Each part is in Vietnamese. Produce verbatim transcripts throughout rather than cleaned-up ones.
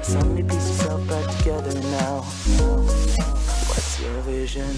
so many pieces all back together now. What's your vision?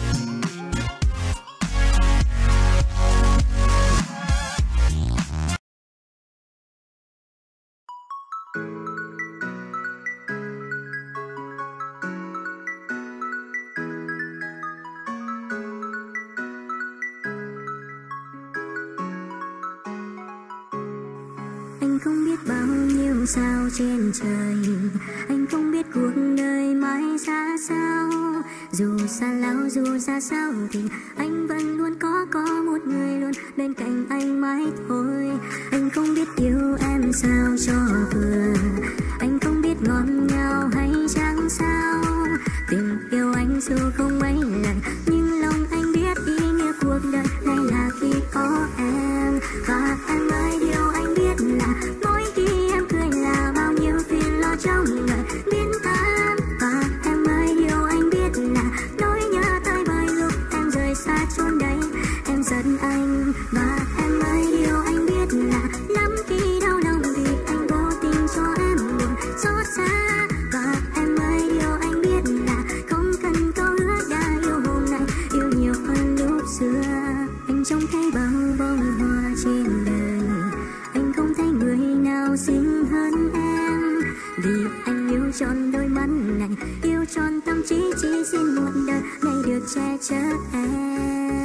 Anh không biết bao nhiêu sao trên trời, anh không biết cuộc đời mãi ra sao. Dù xa lao dù xa sao thì anh vẫn luôn có có một người luôn bên cạnh anh mãi thôi. Anh không biết yêu em sao cho vừa, anh không biết ngọt ngào hay chẳng sao. Tình yêu anh dù không mấy lần, nhưng lòng anh biết ý nghĩa cuộc đời này là khi có em. Và em ơi điều anh biết là mỗi khi em cười là bao nhiêu phiền lo trong đời biến tan. Và em ơi điều anh biết là nỗi nhớ tới bởi lúc em rời xa chốn đấy em giận anh. Và em ơi điều anh biết là lắm khi đau lòng thì anh vô tình cho em buồn xót xa. Và em ơi điều anh biết là không cần câu hứa đã yêu hôm nay yêu nhiều hơn lúc xưa. Anh trông thấy bao bông hoa trên đời, anh không thấy người nào xinh hơn em. Vì anh yêu trọn đôi mắt này, yêu trọn tâm trí, chỉ xin một đời này được che chở em.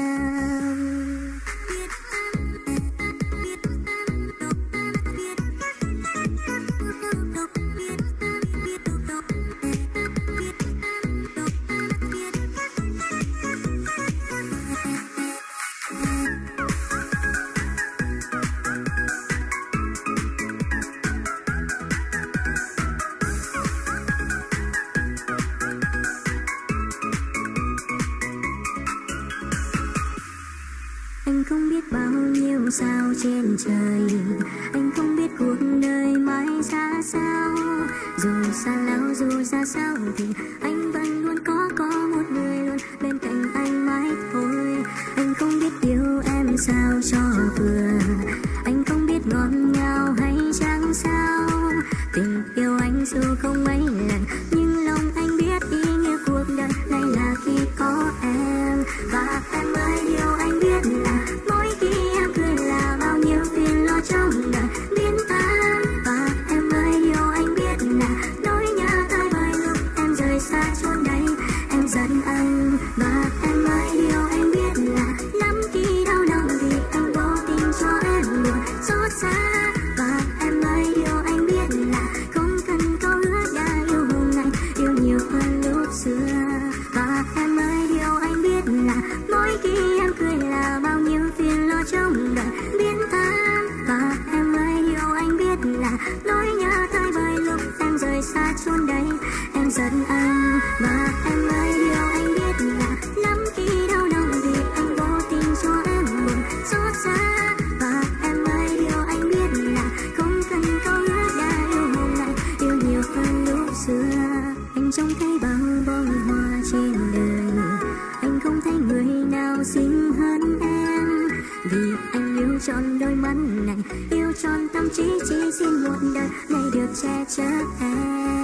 Anh không biết bao nhiêu sao trên trời, anh không biết cuộc đời mãi ra sao. Dù xa lao dù xa sao thì anh vẫn luôn có có một người luôn bên cạnh anh mãi thôi. Anh không biết yêu em sao cho vừa, anh không biết ngọt ngào hay chẳng sao. Tình yêu anh dù không mấy lần, nhưng lòng anh biết ý nghĩa cuộc đời này là khi có em. Và em ơi điều anh biết là mỗi khi em cười là bao nhiêu phiền lo trong đời biến tan. Và em ơi điều anh biết là nỗi nhớ tới bởi lúc em rời xa chốn đấy em giận anh. Và em ơi điều anh biết là lắm khi đau lòng thì anh vô tình cho em buồn xót xa. Và em ơi điều anh biết là không cần câu hứa đã yêu hôm nay yêu nhiều hơn lúc xưa. Và em ơi điều anh biết là mỗi khi em cười là bao nhiêu phiền lo trong đời biến tan. Và em ơi điều anh biết là nỗi nhớ tới bởi lúc em rời xa chốn đấy em giận anh. Và em ơi điều anh biết là lắm khi đau lòng thì anh vô tình cho em buồn xót xa. Và em ơi điều anh biết là không cần câu hứa đã yêu hôm nay yêu nhiều hơn lúc xưa. Anh trông thấy bao bông hoa trên đời, anh không thấy người nào xinh hơn em. Vì anh yêu trọn đôi mắt này, yêu trọn tâm trí, chỉ xin một đời này được che chở em.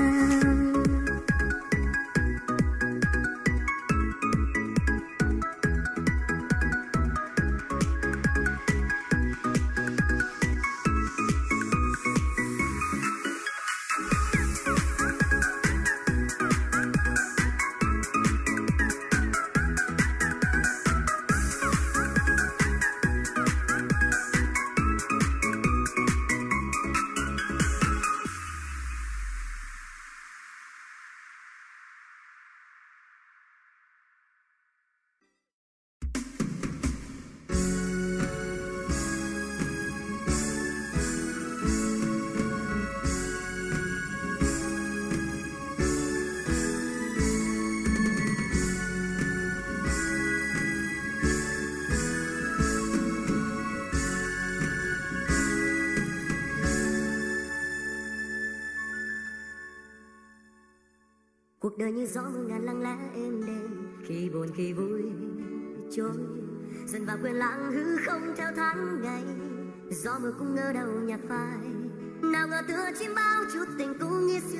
Cuộc đời như gió mưa ngàn lặng lẽ êm đềm, khi buồn khi vui trôi dần vào quên lãng hư không theo tháng ngày. Gió mưa cũng ngỡ đâu nhạt phai, nào ngờ tựa chim bao chút tình cũ nghĩa xưa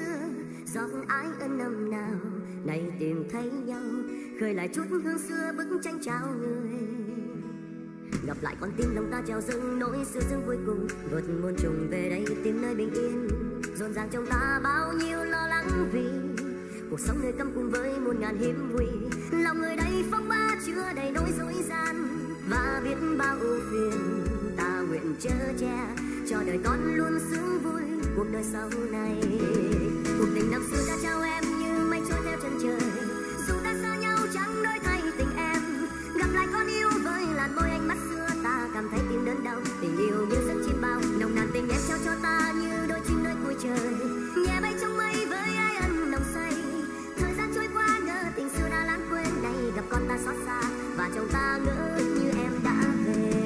ái ân năm nào này tìm thấy nhau, khơi lại chút hương xưa bức tranh trao người. Gặp lại con tim lòng ta treo dâng nỗi xưa dương cuối cùng, vượt muôn trùng về đây tìm nơi bình yên. Rộn ràng trong ta bao nhiêu lo lắng vì cuộc sống nơi căm cùng với muôn ngàn hiểm nguy. Lòng người đây phong ba chứa đầy nỗi dối gian và biết bao ưu phiền. Ta nguyện chở che cho đời con luôn sướng vui cuộc đời sau này. Cuộc tình năm xưa đã trao em như mây trôi theo chân trời, dù ta xa nhau chẳng đổi thay tình em. Gặp lại con yêu với làn môi ánh mắt xưa, ta cảm thấy tim đớn đau. Tình yêu như giấc chim bao, nồng nàn tình em trao cho ta như đôi chim nơi cuối trời. Nhẹ bay trong mây với ai ân nồng say, thời gian trôi qua ngỡ tình xưa đã lãng quên. Này gặp con ta xót xa và trong ta ngỡ như em đã về.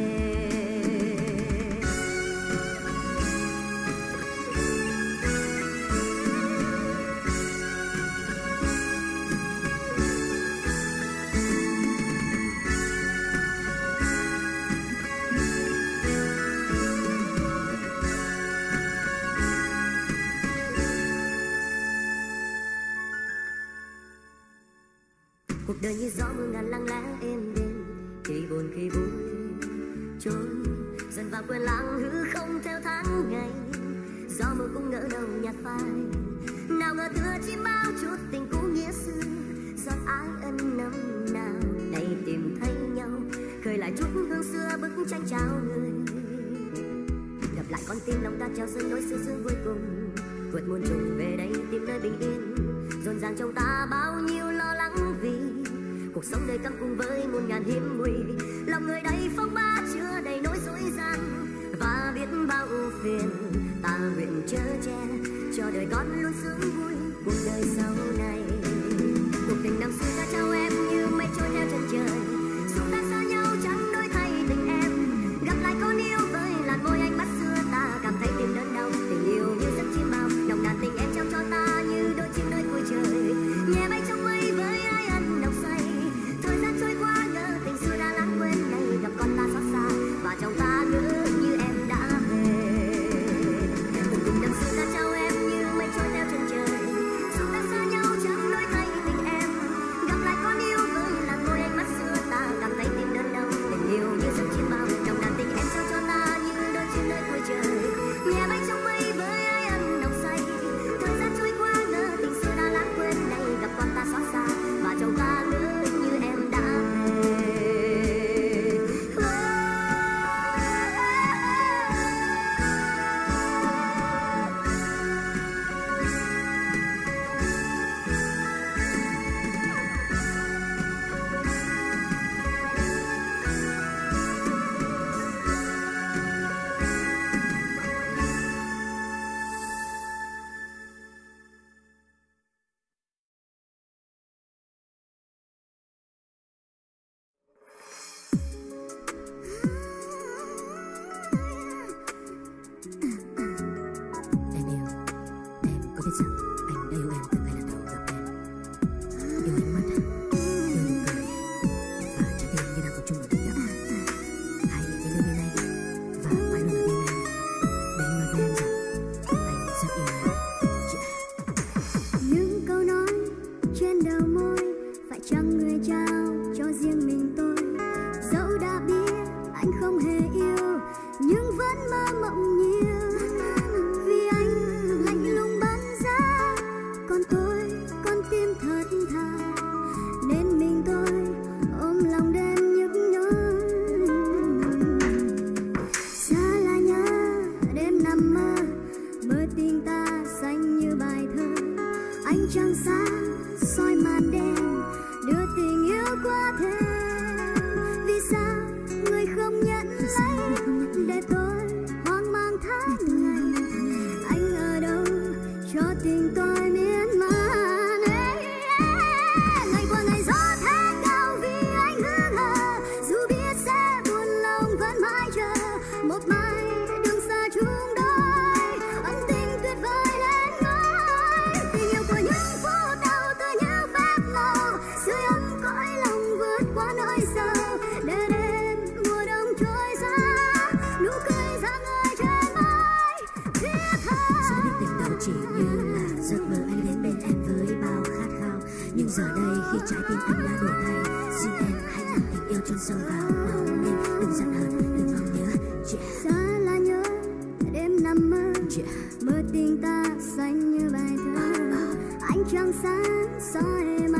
Cuộc đời như gió mưa ngàn lặng lẽ êm đềm, khi buồn khi vui trôi dần vào quên lãng hư không theo tháng ngày. Gió mưa cũng ngỡ đầu nhạt phai, nào ngờ tựa chim bao chút tình cũ nghĩa xưa. Giọt ái ân năm nào này tìm thấy nhau, khơi lại chút hương xưa bức tranh trao người. Gặp lại con tim lòng ta treo dâng nỗi xưa dương cuối cùng, vượt muôn trùng về đây tìm nơi bình yên. Rộn ràng trong ta bao nhiêu lo lắng vì cuộc sống đời căm cùng với muôn ngàn hiểm nguy. Lòng người đây phong ba chứa đầy nỗi dối gian và biết bao ưu phiền. Ta nguyện chở che cho đời con luôn sướng vui cuộc đời sau này. Cuộc tình năm xưa đã trao em như mây trôi theo chân trời, dù ta xa nhau chẳng đổi thay tình em. Gặp lại con yêu với làn môi ánh mắt xưa, ta cảm thấy tim đớn đau. Tình yêu như giấc chim bao, nồng nàn tình em trao cho ta như đôi chim nơi cuối trời. Nhẹ bay trong mây với ai ân nồng say, thời gian trôi qua ngỡ tình xưa đã lãng quên. Này gặp con ta xót xa và trong ta ngỡ như em đã về. Cuộc tình năm xưa đã trao em như mây trôi theo chân trời, dù ta xa nhau chẳng đổi thay tình em. Gặp lại con yêu với làn môi ánh mắt xưa, ta cảm thấy tim đớn đau. Tình yêu như giấc chim bao, nồng nàn tình em trao cho ta như đôi chim nơi cuối trời. Nhẹ bay trong mây với ai ân nồng say, thời gian trôi qua ngỡ tình xưa đã lãng quên. Này gặp con ta xót xa và trong ta ngỡ như em đã về. Em yêu, em có biết rằng anh đã yêu em từ ngày lần đầu gặp em. Yêu ánh mắt, yêu nụ cười và trái tim như đang cùng chung một hành động. Hãy đến bên anh và phải luôn ở bên anh để anh nói với em rằng anh rất yêu em. Những câu nói trên đầu môi phải chăng người trao cho riêng mình tôi. Dẫu đã biết anh không hề yêu nhưng vẫn mơ mộng nhiều, vì anh lạnh lùng bắn ra, còn tôi con tim thật thà, nên mình tôi ôm lòng đêm nhức nhối. Xa là nhớ đêm nằm mơ, mơ tình ta xanh như bài thơ. Anh trăng sáng soi màn đêm, đưa tình yêu qua thêm. Vì sao người không nhận lấy để tôi hoang mang tháng ngày? Anh ở đâu cho tình tôi miên man? Ngày qua ngày gió thét cao vì anh hững hờ, dù biết sẽ buồn lòng vẫn mãi chờ một mai đường xa chung đôi. Ân tình tuyệt vời lên ngôi, tình yêu của những phút đau tựa như phép màu, sưởi ấm cõi lòng vượt qua nỗi sầu. Để đêm mùa đông trôi xa, nụ cười ra người trên môi thiết tha. Giờ biết tình đâu chỉ như là giấc mơ anh đến bên em với Nhưng giờ đây khi trái tim anh đã đổi thay, xin em hãy làm tình yêu chân sâu vào máu mình. Đừng giận hờn, đừng mong nhớ. Yeah. Xa là nhớ đêm nằm mơ, Yeah. mơ tình ta xanh như bài thơ. Anh trăng sáng soi em